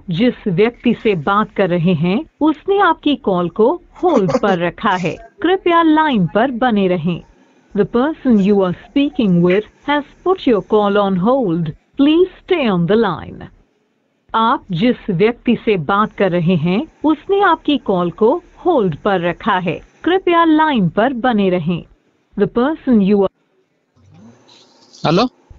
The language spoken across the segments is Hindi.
जिस व्यक्ति से बात कर रहे हैं उसने आपकी कॉल को होल्ड पर रखा है। कृपया लाइन पर बने रहें। The person you are speaking with has put your call on hold. Please stay on the line. आप जिस व्यक्ति से बात कर रहे हैं उसने आपकी कॉल को होल्ड पर रखा है। कृपया लाइन पर बने रहें। The person you are hello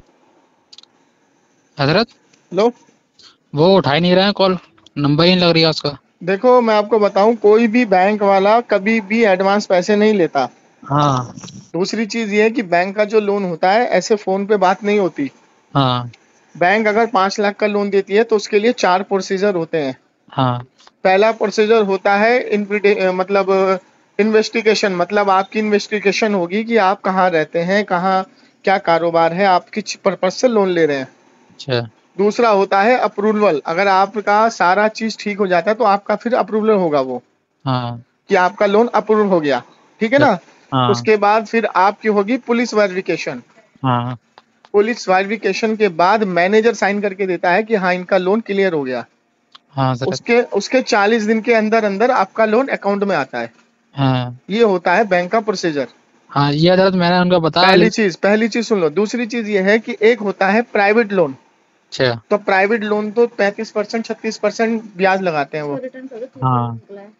हजरत, लो, वो उठा ही नहीं रहा है कॉल, नंबर ही नहीं लग रही है उसका। देखो मैं आपको बताऊं, कोई भी बैंक वाला कभी भी एडवांस पैसे नहीं लेता। हाँ दूसरी चीज ये है कि बैंक का जो लोन होता है ऐसे फोन पे बात नहीं होती। हाँ बैंक अगर 5 लाख का लोन देती है तो उसके लिए 4 प्रोसीजर होते हैं। हाँ पहला प्रोसीजर होता है मतलब इन्वेस्टिगेशन, मतलब आपकी इन्वेस्टिगेशन होगी कि आप कहाँ रहते हैं, कहाँ क्या कारोबार है, आप किस पर्पज से लोन ले रहे हैं। अच्छा दूसरा होता है अप्रूवल, अगर आपका सारा चीज ठीक हो जाता है तो आपका फिर अप्रूवल होगा वो, हाँ कि आपका लोन अप्रूव हो गया। ठीक है अच्छा, ना। हाँ उसके बाद फिर आपकी होगी पुलिस वेरिफिकेशन। हाँ पुलिस वेरिफिकेशन के बाद मैनेजर साइन करके देता है कि हाँ इनका लोन क्लियर हो गया। हाँ हजरत, उसके उसके 40 दिन के अंदर अंदर आपका लोन अकाउंट में आता है। हाँ ये होता है बैंक का प्रोसीजर। हाँ ये हजरत मैंने उनको बताया पहली चीज सुन लो। दूसरी चीज ये है कि एक होता है प्राइवेट लोन। अच्छा तो प्राइवेट लोन तो 35% 36% ब्याज लगाते हैं वो। हाँ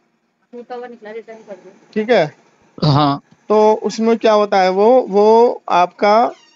ठीक है। हाँ तो उसमें क्या होता है, वो आपका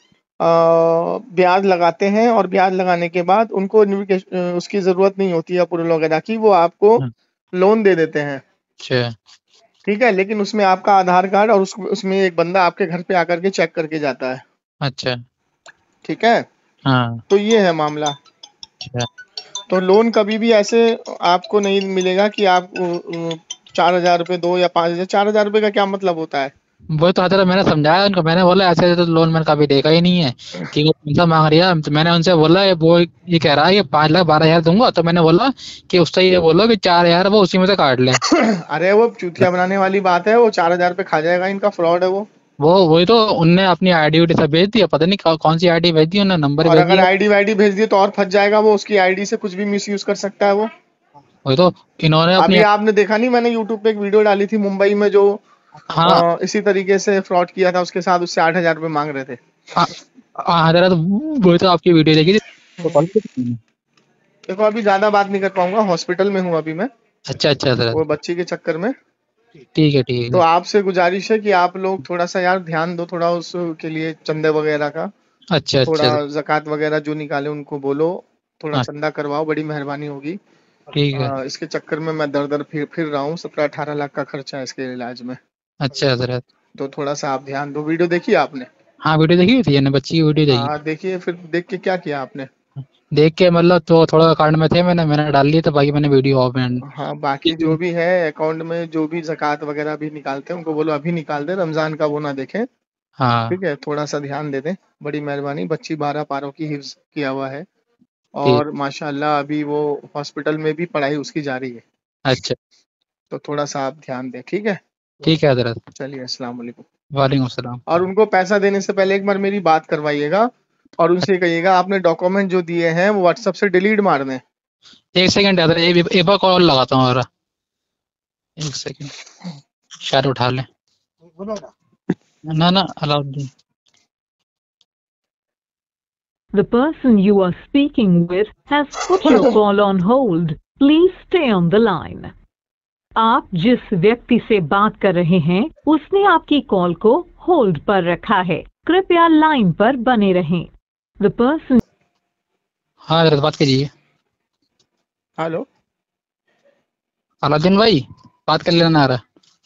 ब्याज लगाते हैं, और ब्याज लगाने के बाद उनको उसकी जरूरत नहीं होती है अप्रूवल वगैरह की, वो आपको हाँ, लोन दे देते हैं। अच्छा ठीक है। लेकिन उसमें आपका आधार कार्ड और उसमें एक बंदा आपके घर पे आकर के चेक करके जाता है। अच्छा ठीक है। हाँ तो ये है मामला। अच्छा। तो लोन कभी भी ऐसे आपको नहीं मिलेगा कि आप 4,000 रुपये दो या 5,000। 4,000 रुपये का क्या मतलब होता है। वो तो हजरत मैंने समझाया उनको, मैंने बोला ऐसे ऐसे तो लोन मैंने कभी देखा ही नहीं है कि वो पैसा मांग रही है। तो मैंने उनसे बोला वो ये कह रहा है कि 5,12,000 दूंगा, तो मैंने बोला कि उससे ये बोलो कि 4,000 वो उसी में से काट ले। अरे वो चूतिया बनाने वाली बात है, वो 4,000 रुपये खा जाएगा, इनका फ्रॉड है वो। वो वही तो उनने अपनी आईडी उडी सब भेज दिया, पता नहीं कौन सी आईडी भेज दी, उन्होंने नंबर और भेज अगर दिया। आईडी वाईडी भेज दिए तो और फंस जाएगा वो, उसकी आईडी से कुछ भी मिसयूज कर सकता है वो। वही तो इन्होंने अपनी अभी आपने देखा नहीं, मैंने यूट्यूब पे एक वीडियो डाली थी मुंबई में, जो हाँ इसी तरीके से फ्रॉड किया था उसके साथ, उससे 8,000 रुपये मांग रहे थे। हजरत वही तो आपकी वीडियो देखी थी तो कॉल की थी मैंने। देखो अभी ज्यादा बात नहीं कर पाऊंगा, हॉस्पिटल में हूँ अभी मैं, अच्छा अच्छा वो हजरत, बच्ची के चक्कर में। ठीक तो है। आपसे गुजारिश है कि आप लोग थोड़ा सा यार ध्यान दो, थोड़ा उसके लिए चंदे वगैरह का, अच्छा थोड़ा अच्छा ज़कात वगैरह जो निकाले उनको बोलो, थोड़ा हाँ चंदा करवाओ, बड़ी मेहरबानी होगी। ठीक है। इसके चक्कर में मैं दर दर फिर रहा हूँ, 17-18 लाख का खर्चा है इसके इलाज में। अच्छा हजरत, तो थोड़ा सा आप ध्यान दो। वीडियो देखी आपने? हाँ वीडियो देखी थी, मैंने बच्ची की वीडियो देखी। हाँ देखिए, फिर देख के क्या किया आपने? देख के मतलब तो थोड़ा कार्ड में थे, मैंने डाल ली, तो बाकी मैंने वीडियो ऑफ में। हाँ बाकी जो भी है अकाउंट में, जो भी ज़कात वगैरह भी निकालते हैं उनको बोलो अभी निकाल दे, रमजान का वो ना देखें। हाँ ठीक है, थोड़ा सा ध्यान दे दें, बड़ी मेहरबानी। बच्ची 12 पारों की हिफ्ज किया हुआ है, ठीक, और माशाल्लाह अभी वो हॉस्पिटल में भी पढ़ाई उसकी जारी है। अच्छा तो थोड़ा सा आप ध्यान दें, ठीक है। ठीक है हजरत। चलिए, अस्सलाम वालेकुम। वालेकुम अस्सलाम। और उनको पैसा देने से पहले एक बार मेरी बात करवाइएगा, और उनसे कहिएगा आपने डॉक्यूमेंट जो दिए हैं वो व्हाट्सएप से डिलीट मार दें। एक सेकंड हजरत, एक बार कॉल लगाता हूँ जरा, एक सेकंड, शायद उठा ले। ना Alauddin. The person you are speaking with has put your call on hold. Please stay on the line. आप जिस व्यक्ति से बात कर रहे हैं उसने आपकी कॉल को होल्ड पर रखा है। कृपया लाइन पर बने रहें। The person हाँ हजरत बात कीजिए। हेलो। अलाउद्दीन भाई, बात कर लेना आ रहा।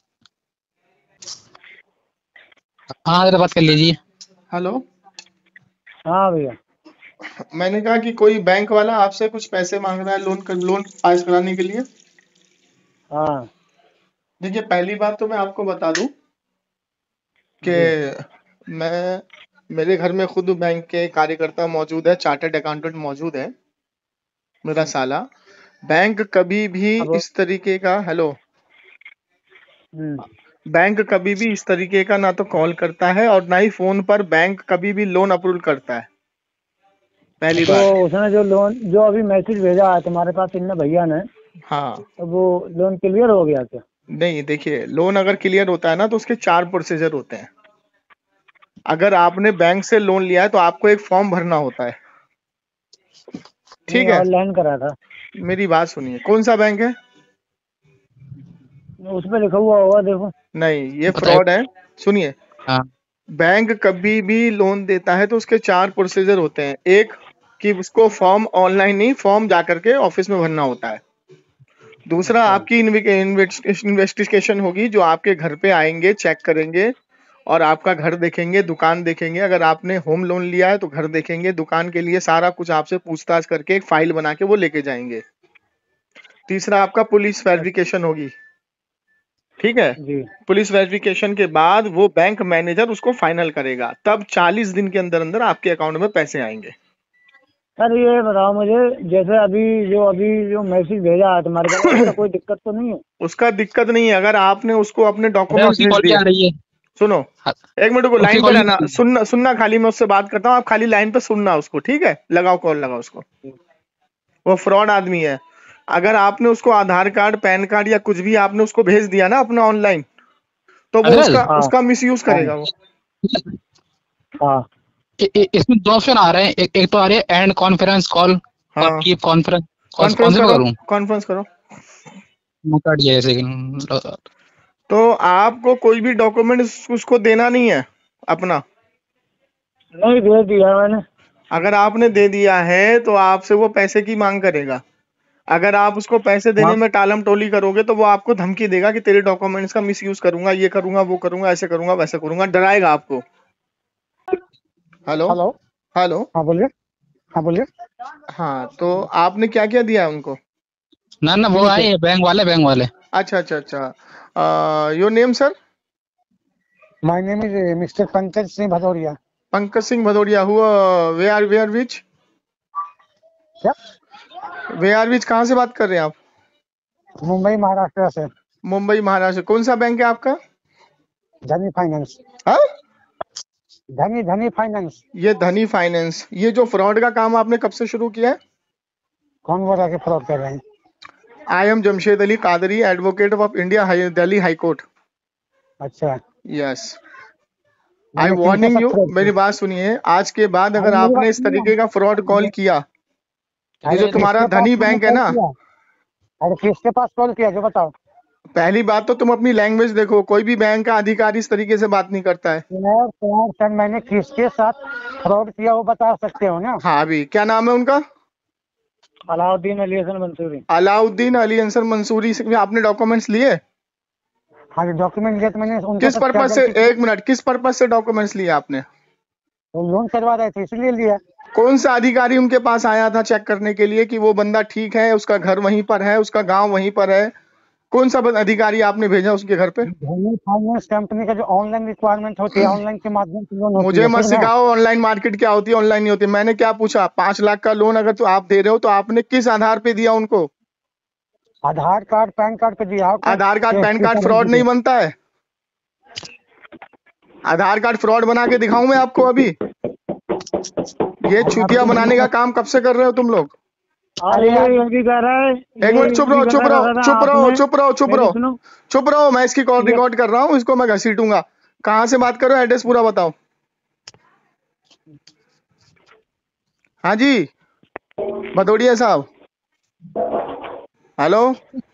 हाँ हजरत बात कर लीजिए। हेलो। हाँ भैया। मैंने कहा कि कोई बैंक वाला आपसे कुछ पैसे मांग रहा है लोन पास कराने के लिए। हाँ देखिए, पहली बात तो मैं आपको बता दूं जी। कि मैं मेरे घर में खुद बैंक के कार्यकर्ता मौजूद है, चार्टर्ड अकाउंटेंट मौजूद है, मेरा साला। बैंक कभी भी अब इस तरीके का, हेलो, हम्म, बैंक कभी भी इस तरीके का ना तो कॉल करता है और ना ही फोन पर बैंक कभी भी लोन अप्रूव करता है। पहली तो बात। उसने जो लोन जो अभी मैसेज भेजा है तुम्हारे पास इनने भैया ने, हाँ तो वो लोन क्लियर हो गया क्या? नहीं, देखिए लोन अगर क्लियर होता है ना तो उसके 4 प्रोसीजर होते हैं। अगर आपने बैंक से लोन लिया है तो आपको एक फॉर्म भरना होता है, ठीक नहीं, है। ऑनलाइन करा था। मेरी बात सुनिए, कौन सा बैंक है? उस पर लिखा हुआ होगा, देखो। नहीं, ये बताइए। फ्रॉड है। सुनिए, हाँ बैंक कभी भी लोन देता है तो उसके 4 प्रोसीजर होते हैं। एक कि उसको फॉर्म ऑनलाइन नहीं, फॉर्म जाकर के ऑफिस में भरना होता है। दूसरा, अच्छा। आपकी इन्वेस्टिगेशन होगी, जो आपके घर पे आएंगे, चेक करेंगे और आपका घर देखेंगे, दुकान देखेंगे। अगर आपने होम लोन लिया है तो घर देखेंगे, दुकान के लिए सारा कुछ आपसे पूछताछ करके एक फाइल बना के वो लेके जाएंगे। तीसरा, आपका पुलिस वेरिफिकेशन होगी, ठीक है। जी। पुलिस वेरिफिकेशन के बाद वो बैंक मैनेजर उसको फाइनल करेगा, तब 40 दिन के अंदर अंदर आपके अकाउंट में पैसे आएंगे। सर ये बताओ मुझे, जैसे अभी जो मैसेज भेजा है तुम्हारे पास, उसका कोई दिक्कत तो नहीं है? उसका दिक्कत नहीं है, अगर आपने उसको अपने अरे डॉक्यूमेंट्स उसकी भेज कॉल दिए। क्या आ रही है? सुनो, हाँ, एक मिनट को उसकी लाइन पे कॉल रहना, नहीं। सुनना खाली, मैं उससे बात करता हूँ, आप खाली लाइन पे सुनना उसको, ठीक है। लगाओ कॉल, लगाओ उसको। वो फ्रॉड आदमी है। अगर आपने उसको आधार कार्ड, पैन कार्ड या कुछ भी आपने उसको भेज दिया ना अपना ऑनलाइन, तो वो अगर उसका हाँ उसका मिसयूज हाँ करेगा वो। हाँ। इसमें 2 ऑप्शन आ रहे हैं। एक तो आ रही है एंड कॉन्फ्रेंस कॉल और हाँ, कीप कॉन्फ्रेंस। कौन कॉन्फ्रेंस से पे करो, करूँ? कॉन्फ्रेंस करो। मैं कट गया जैसे कि तो आपको कोई भी डॉक्यूमेंट उसको देना नहीं है अपना। नहीं, भेज दिया मैंने। अगर आपने दे दिया है तो आपसे वो पैसे की मांग करेगा। अगर आप उसको पैसे देने हाँ। में टालम टोली करोगे तो वो आपको धमकी देगा कि तेरे डॉक्यूमेंट्स का मिसयूज करूंगा, ये करूंगा, वो करूंगा, ऐसे करूंगा, वैसे करूंगा, डराएगा आपको। Hello, hello. हेलो। हाँ बोलिए। हाँ बोलिए। हाँ, तो आपने क्या क्या दिया है उनको? ना वो ठीक है। आए बैंक वाले। अच्छा अच्छा अच्छा। Your name sir? My name is mister Pankaj Singh Bhadauria. Pankaj Singh Bhadauria हुआ। We are which? क्या? वे आर विच कहाँ से बात कर रहे हैं आप? मुंबई महाराष्ट्र से। मुंबई महाराष्ट्र। कौन सा बैंक है आपका? धनी फाइनेंस। हाँ, धनी फाइनेंस। ये धनी फाइनेंस। ये जो फ्रॉड का काम आपने कब से शुरू किया है? कौन बोल रहा है कि फ्रॉड कर रहे हैं? I am Jamshed Ali Qadri, advocate of India, Delhi high court. अच्छा। यस, आई मैंने किनके वार्निंग साथ यू। फ्रॉड मेरी किया? बात सुनिए, आज के बाद अरे अगर मेरी बात आपने इस सुनिए। तरीके का फ्रॉड कॉल किया, ये जो अरे तुम्हारा किसके पास धनी मैंने बैंक है कॉल ना, किया? अरे किसके पास कॉल किया जो बताओ। पहली बात तो तुम अपनी लैंग्वेज देखो, कोई भी बैंक का अधिकारी इस तरीके से बात नहीं करता है। सर मैंने किसके साथ फ्रॉड किया वो बता सकते हो ना? हाँ, अभी क्या नाम है उनका? अलाउद्दीन अली हसन मंसूरी। अलाउद्दीन अली अंसर मंसूरी से आपने डॉक्यूमेंट्स लिए? हाँ, डॉक्यूमेंट लिया तो मैंने उनके किस साथ क्या पर्पज से, गलती की? एक मिनट, किस पर्पज से डॉक्यूमेंट्स लिए आपने? वो लोन करवा रहे थे इसलिए लिया। कौन सा अधिकारी उनके पास आया था चेक करने के लिए कि वो बंदा ठीक है, उसका घर वहीं पर है, उसका गांव वहीं पर है? कौन सा अधिकारी आपने भेजा उसके घर पे? धनी फाइनेंस कंपनी का जो ऑनलाइन रिक्वायरमेंट होती है, ऑनलाइन के माध्यम से लोन होती मुझे है, मत ठीक ना? सिखाओ ऑनलाइन मार्केट क्या होती है, ऑनलाइन नहीं होती। मैंने क्या पूछा, 5 लाख का लोन अगर तो आप दे रहे हो तो आपने किस आधार पे दिया उनको? आधार कार्ड पैन कार्ड पे दिया हो क्या? Aadhaar card PAN card paper fraud है नहीं तो। बनता है। आधार कार्ड फ्रॉड बना के दिखाऊं मैं आपको अभी? ये चुतिया बनाने का काम कब से कर रहे हो तुम लोग? अरे ये भी कह रहा है, एक मिनट, चुप रहो, चुप रहो, चुप रहो, चुप रहो, चुप मेरी रहो, सुनो। चुप रहो। मैं इसकी कॉल ये रिकॉर्ड कर रहा हूँ, इसको मैं घसीटूंगा। कहाँ से बात करो, एड्रेस पूरा बताओ। हाँ जी, भदौड़िया साहब। Hello,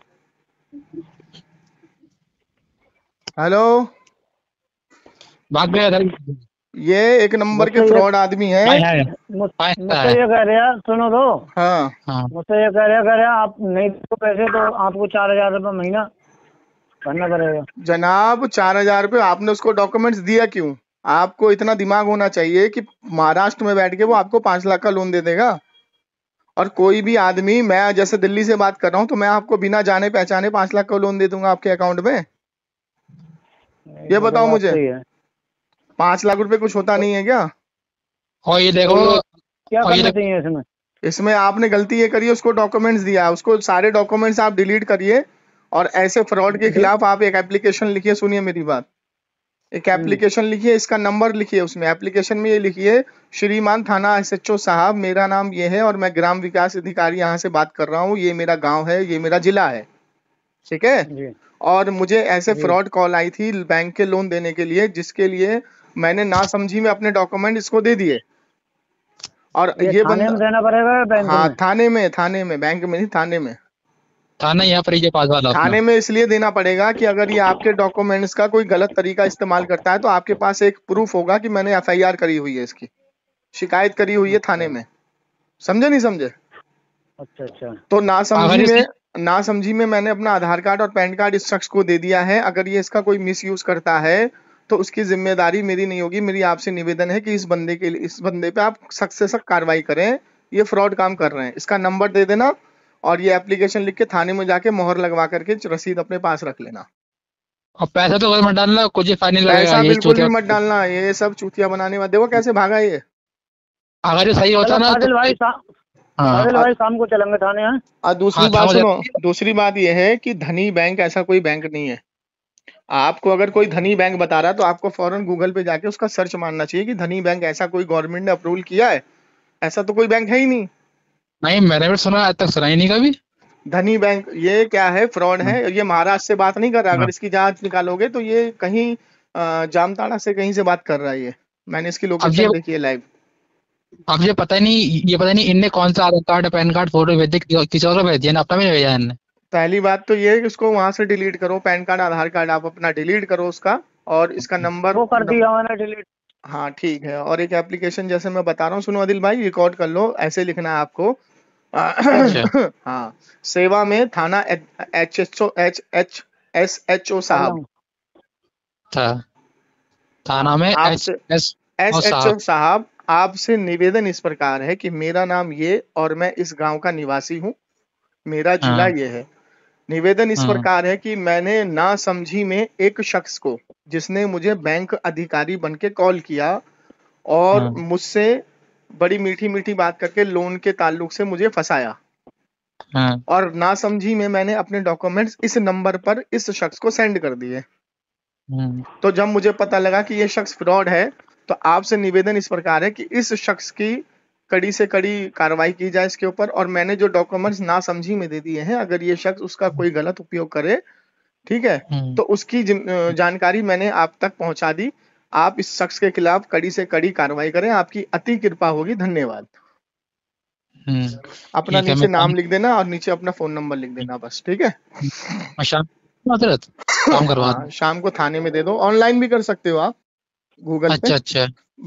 hello. भाग गया इधर। ये एक नंबर के मुझसे ये फ्रॉड आदमी है। है मुझसे ये कह रहे हैं, सुनो तो। हाँ, हाँ। मुझसे ये कह रहे हैं आप नहीं दो पैसे तो आपको 4,000 रुपये महीना भरना पड़ेगा। जनाब, 4,000 रुपये आपने उसको डॉक्यूमेंट्स दिया क्यों? आपको इतना दिमाग होना चाहिए कि महाराष्ट्र में बैठ के वो आपको 5 लाख का लोन दे देगा। और कोई भी आदमी, मैं जैसे दिल्ली से बात कर रहा हूँ तो मैं आपको बिना जाने पहचाने 5 लाख का लोन दे दूंगा आपके अकाउंट में? ये वो तो बताओ बात मुझे, सही है। 5 लाख रुपए कुछ होता नहीं है क्या? और ये देखो, क्या और ये करना देखो, चाहिए इसमें? इसमें आपने गलती ये करी है, उसको डॉक्यूमेंट्स दिया है, उसको सारे डॉक्यूमेंट्स आप डिलीट करिए और ऐसे फ्रॉड के खिलाफ आप एक एप्लीकेशन लिखिए। सुनिए मेरी बात, एक एप्लीकेशन लिखिए, इसका नंबर लिखिए, उसमें एप्लीकेशन में ये लिखिए, श्रीमान थाना SHO साहब, मेरा नाम ये है और मैं ग्राम विकास अधिकारी यहाँ से बात कर रहा हूँ, ये मेरा गांव है, ये मेरा जिला है, ठीक है। जी और मुझे ऐसे जी फ्रॉड कॉल आई थी बैंक के लोन देने के लिए, जिसके लिए मैंने नासमझी में अपने डॉक्यूमेंट इसको दे दिए। और ये ये थाने में बंदा, देना पड़ेगा या बैंक हाँ में? थाने में, बैंक में नहीं, थाने में। थाना यहाँ पर ही है पास वाला अपना। थाने में इसलिए देना पड़ेगा कि अगर ये आपके डॉक्यूमेंट्स का कोई गलत तरीका इस्तेमाल करता है तो आपके पास एक प्रूफ होगा कि मैंने FIR करी हुई है, इसकी शिकायत करी हुई है थाने में। समझे नहीं समझे? अच्छा अच्छा तो अगर नासमझी में मैंने अपना आधार कार्ड और पैन कार्ड इस शख्स को दे दिया है। अगर ये इसका कोई मिसयूज करता है तो उसकी जिम्मेदारी मेरी नहीं होगी। मेरी आपसे निवेदन है कि इस बंदे पे आप सख्त से सख्त कार्रवाई करें। ये फ्रॉड काम कर रहे हैं। इसका नंबर दे देना और ये एप्लीकेशन लिख के थाने में जाके मोहर लगवा करके रसीद अपने पास रख लेना। और पैसा तो मत डालना, कुछ ही फाइन नहीं लगेगा। पैसा यही बिल्कुल भी चूतिया। मत डालना, ये सब चूतिया बनाने वाले। देखो कैसे भागा ये। अगर ये सही होता चलो ना फाजिल तो भाई हाँ फाजिल भाई शाम को चलेंगे थाने। हाँ और दूसरी हाँ, बात थाना सुनो, जाती है। दूसरी बात यह है कि धनी बैंक ऐसा कोई बैंक नहीं है। आपको अगर कोई धनी बैंक बता रहा है तो आपको फौरन गूगल पे जाके उसका सर्च मारना चाहिए कि धनी बैंक ऐसा कोई गवर्नमेंट ने अप्रूवल किया है। ऐसा तो कोई बैंक है ही नहीं। नहीं, मैंने भी सुना, आज तक सुना ही नहीं कभी। धनी बैंक ये क्या है, फ्रॉड है। ये महाराष्ट्र से बात नहीं कर रहा। हाँ। अगर इसकी जांच निकालोगे तो ये कहीं जामताड़ा से कहीं से बात कर रहा है। ये मैंने इसकी अब ये लोकेशन देखी है लाइव। अब ये पता नहीं इनने कौन सा Aadhaar card, PAN card, photo भेज दिया, किसी और को भेज दिया ना, अपना भी नहीं भेजा इनने। पहली बात तो ये है कि उसको वहां से डिलीट करो। पैन कार्ड आधार कार्ड आप अपना डिलीट करो उसका, और इसका नंबर वो कर दिया मैंने डिलीट। हाँ ठीक है। और एक एप्लीकेशन जैसे मैं बता रहा हूँ, सुनो आदिल भाई, रिकॉर्ड कर लो। ऐसे लिखना है आपको अच्छा हाँ, सेवा में थाना SHO साहब। था थाना में आपसे और SHO साहब। साहब, आपसे निवेदन इस प्रकार है कि मेरा नाम ये और मैं इस गांव का निवासी हूँ, मेरा जिला हाँ ये है। निवेदन इस हाँ प्रकार है कि मैंने नासमझी में एक शख्स को, जिसने मुझे बैंक अधिकारी बन के कॉल किया और हाँ मुझसे बड़ी मीठी मीठी बात करके लोन के ताल्लुक से मुझे फंसाया, हाँ और नासमझी में मैंने अपने डॉक्यूमेंट्स इस नंबर पर इस शख्स को सेंड कर दिए। तो जब मुझे पता लगा कि ये शख्स फ्रॉड है, तो आपसे निवेदन इस प्रकार है कि इस शख्स की कड़ी से कड़ी कार्रवाई की जाए इसके ऊपर। और मैंने जो डॉक्यूमेंट्स नासमझी में दे दिए हैं, अगर ये शख्स उसका कोई गलत उपयोग करे, ठीक है, तो उसकी जानकारी मैंने आप तक पहुंचा दी। आप इस शख्स के खिलाफ कड़ी से कड़ी कार्रवाई करें, आपकी अति कृपा होगी। धन्यवाद। अपना ठीक है। नीचे नाम लिख देना और नीचे अपना फोन नंबर लिख देना, बस। ठीक है। मैं शाम काम करवा हाँ, शाम को थाने में दे दो। ऑनलाइन भी कर सकते हो आप, गूगल पे, अच्छा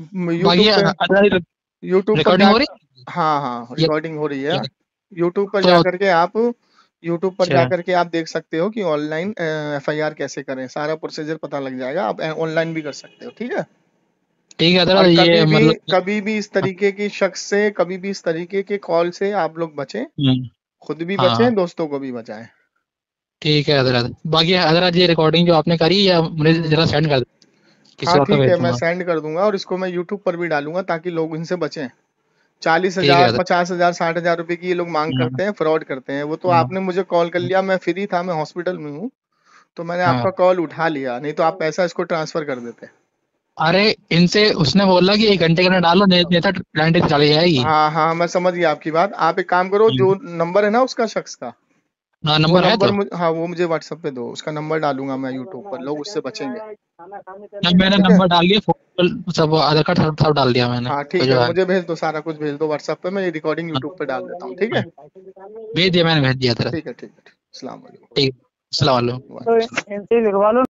यूट्यूब पर रिकॉर्डिंग हो रही हाँ हाँ, ये रिकॉर्डिंग हो रही है। ये- यूट्यूब पर तो जाकर के आप यूट्यूब पर अच्छा जाकर के आप देख सकते हो कि ऑनलाइन FIR कैसे करें। सारा प्रोसीजर पता लग जाएगा। आप ऑनलाइन भी कर सकते हो। ठीक है। ठीक है। और ये मतलब कभी भी इस तरीके की शख्स से, कभी भी इस तरीके के कॉल से आप लोग बचें। खुद भी हाँ बचें, दोस्तों को भी बचाएं। ठीक है हजरत। बाकी हजरत ये रिकॉर्डिंग जो आपने करी या मुझे जरा सेंड कर दे, किसी हाँ और को ठीक भेज है, मैं दूंगा। सेंड कर दूंगा और इसको मैं यूट्यूब पर भी डालूंगा ताकि लोग इनसे बचें। ठीक है 40,000, हजरत। 50,000, 60,000 रुपए की ये लोग मांग हाँ करते हैं, फ्रॉड करते हैं। वो तो आपने मुझे कॉल कर लिया, मैं फ्री था, मैं हॉस्पिटल में हूँ, तो मैंने हाँ। आपका कॉल उठा लिया। नहीं तो आप पैसा इसको ट्रांसफर कर देते। अरे इनसे उसने बोला कि 1 घंटे के अंदर डालो, नहीं था प्लांट चली जाएगी। हाँ हाँ, मैं समझ गया आपकी बात। आप एक काम करो, जो नंबर है ना उसका शख्स का, हाँ वो नंबर है तो नंबर हाँ वो मुझे व्हाट्सएप पे दो। उसका नंबर डालूंगा मैं यूट्यूब पर, लोग उससे बचेंगे। मैंने ठीक है। नंबर डाल दिया, फोन सब आधार कार्ड सब डाल दिया मैंने। हाँ तो ठीक जो है, है मुझे भेज दो, सारा कुछ भेज दो व्हाट्सएप पे। मैं ये रिकॉर्डिंग यूट्यूब पे डाल देता हूँ। ठीक है। भेज दिया, मैंने भेज दिया। ठीक है। अस्सलाम वालेकुम। ठीक, अस्सलाम वालेकुम। तो इनसे लिखवा लो।